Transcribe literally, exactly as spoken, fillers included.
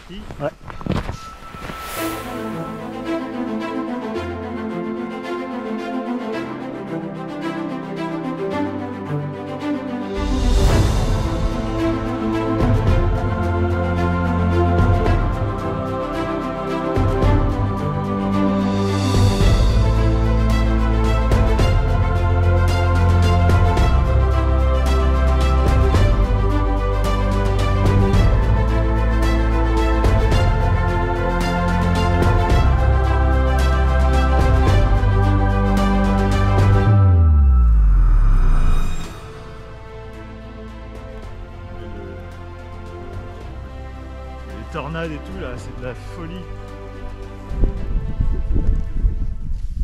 parti. Ouais. Les tornades et tout là, c'est de la folie.